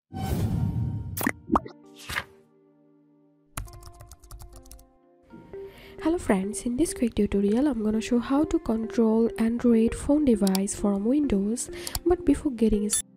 Hello friends, in this quick tutorial I'm gonna show how to control Android phone device from Windows. But before getting started,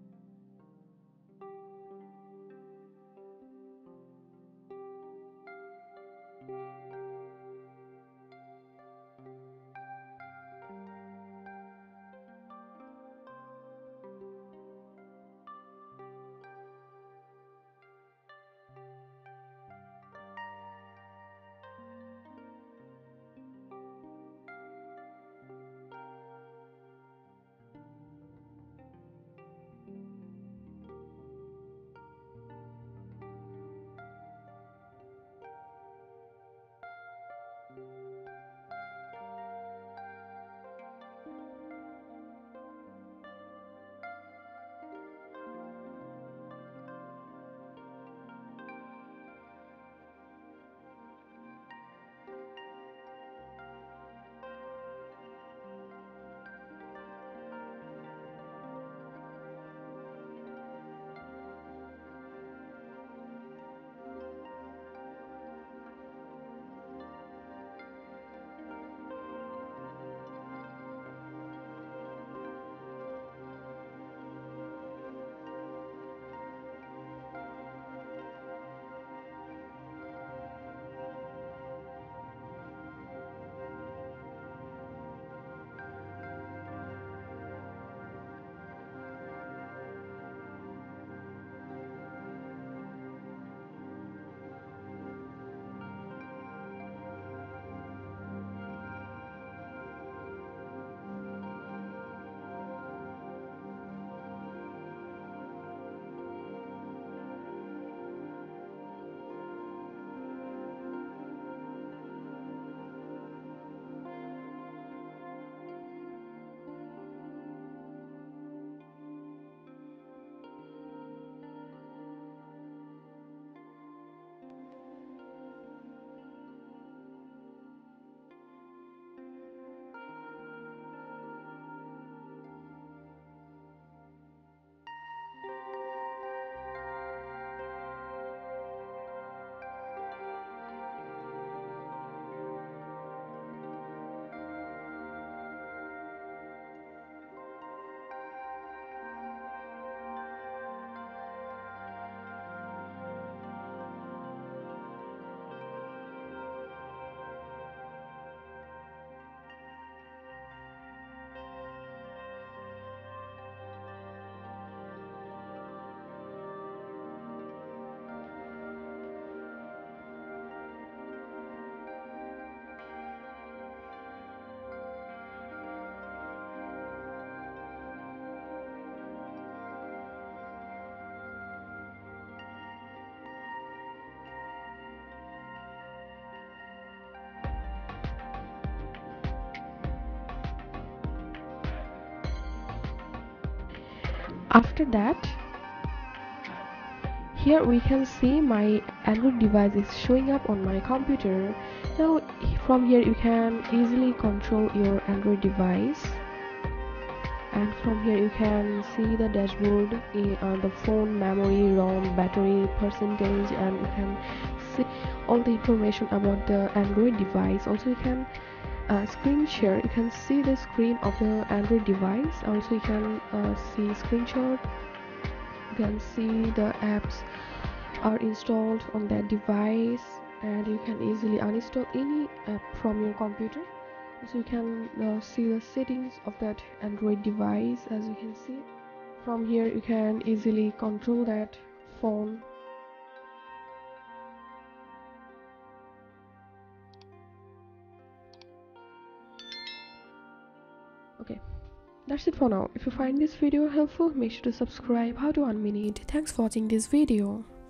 after that, here we can see my Android device is showing up on my computer. Now from here you can easily control your Android device, and from here you can see the dashboard, the phone, memory, ROM, battery percentage, and you can see all the information about the Android device. Also you can screen share. You can see the screen of the Android device. Also you can see screenshot. You can see the apps are installed on that device, and you can easily uninstall any app from your computer. Also you can see the settings of that Android device. As you can see from here, you can easily control that phone. Okay, that's it for now. If you find this video helpful, make sure to subscribe. How to 1 minute. Thanks for watching this video.